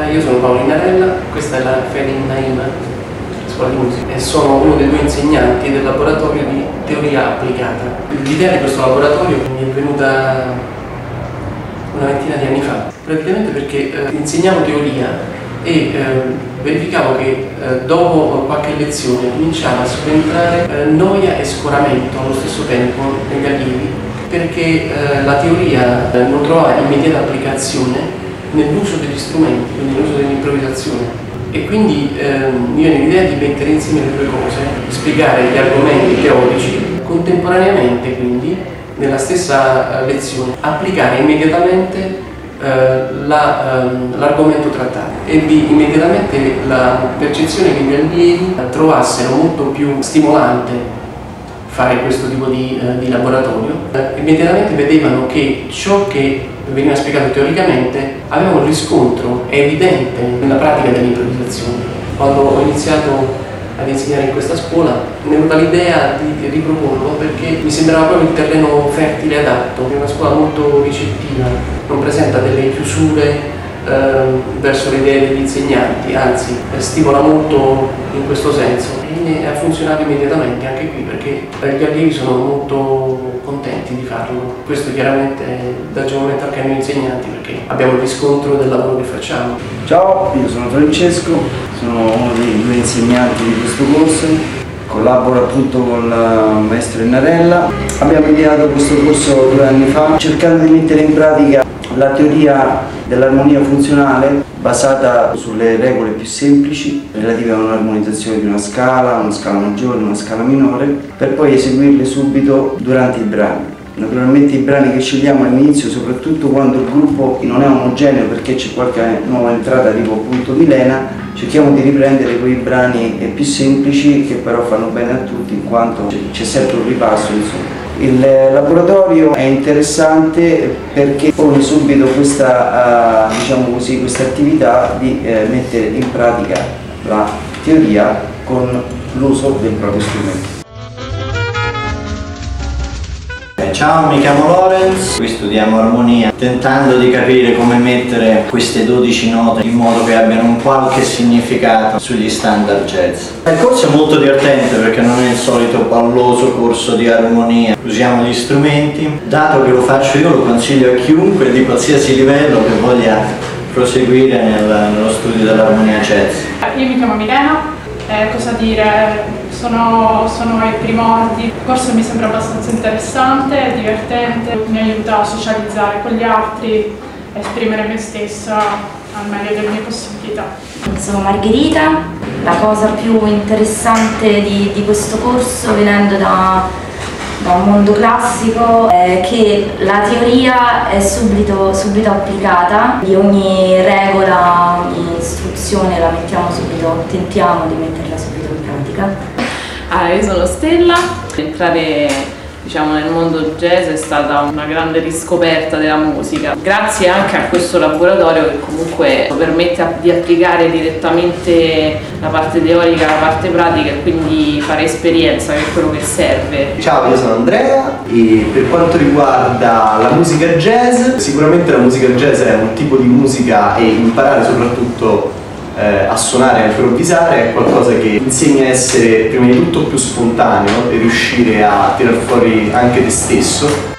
Io sono Paolo Inarella, questa è la Feeling Naima, scuola di musica, e sono uno dei due insegnanti del laboratorio di teoria applicata. L'idea di questo laboratorio mi è venuta una ventina di anni fa, praticamente perché insegnavo teoria e verificavo che dopo qualche lezione cominciava a subentrare noia e scoramento allo stesso tempo negli allievi, perché la teoria non trova immediata applicazione nell'uso degli strumenti, quindi nell'uso dell'improvvisazione. E quindi mi viene l'idea di mettere insieme le due cose, spiegare gli argomenti teorici contemporaneamente, quindi nella stessa lezione, applicare immediatamente l'argomento trattato e immediatamente la percezione che gli allievi trovassero molto più stimolante fare questo tipo di laboratorio. Immediatamente vedevano che ciò che veniva spiegato teoricamente aveva un riscontro evidente nella pratica dell'improvvisazione. Quando ho iniziato ad insegnare in questa scuola mi è venuta l'idea di riproporlo perché mi sembrava proprio il terreno fertile adatto. È una scuola molto ricettiva, non presenta delle chiusure verso le idee degli insegnanti, anzi stimola molto in questo senso, e ha funzionato immediatamente anche qui perché gli allievi sono molto contenti di farlo. Questo chiaramente dà giovamento anche ai noi insegnanti perché abbiamo il riscontro del lavoro che facciamo. Ciao, io sono Francesco, sono uno dei due insegnanti di questo corso, collaboro appunto con il maestro Inarella. Abbiamo ideato questo corso 2 anni fa cercando di mettere in pratica la teoria dell'armonia funzionale basata sulle regole più semplici relative a un'armonizzazione di una scala maggiore, una scala minore, per poi eseguirle subito durante i brani. Naturalmente i brani che scegliamo all'inizio, soprattutto quando il gruppo non è omogeneo perché c'è qualche nuova entrata tipo appunto Milena, cerchiamo di riprendere quei brani più semplici che però fanno bene a tutti in quanto c'è sempre un ripasso, insomma. Il laboratorio è interessante perché pone subito questa, diciamo così, questa attività di mettere in pratica la teoria con l'uso del proprio strumento. Ciao, mi chiamo Lorenz, qui studiamo armonia, tentando di capire come mettere queste 12 note in modo che abbiano un qualche significato sugli standard jazz. Il corso è molto divertente perché non è il solito palloso corso di armonia, usiamo gli strumenti. Dato che lo faccio io, lo consiglio a chiunque di qualsiasi livello che voglia proseguire nello studio dell'armonia jazz. Io mi chiamo Milena, cosa dire? Sono ai primordi, il corso mi sembra abbastanza interessante, divertente, mi aiuta a socializzare con gli altri, a esprimere me stessa al meglio delle mie possibilità. Sono Margherita, la cosa più interessante di questo corso, venendo da un mondo classico, è che la teoria è subito applicata, di ogni regola, ogni istruzione la mettiamo subito, tentiamo di metterla subito in pratica. Io sono Stella, entrare nel mondo jazz è stata una grande riscoperta della musica, grazie anche a questo laboratorio che comunque permette di applicare direttamente la parte teorica, la parte pratica e quindi fare esperienza, che è quello che serve. Ciao, io sono Andrea e per quanto riguarda la musica jazz, sicuramente la musica jazz è un tipo di musica e imparare soprattutto a suonare e a improvvisare è qualcosa che insegna a essere prima di tutto più spontaneo e riuscire a tirar fuori anche te stesso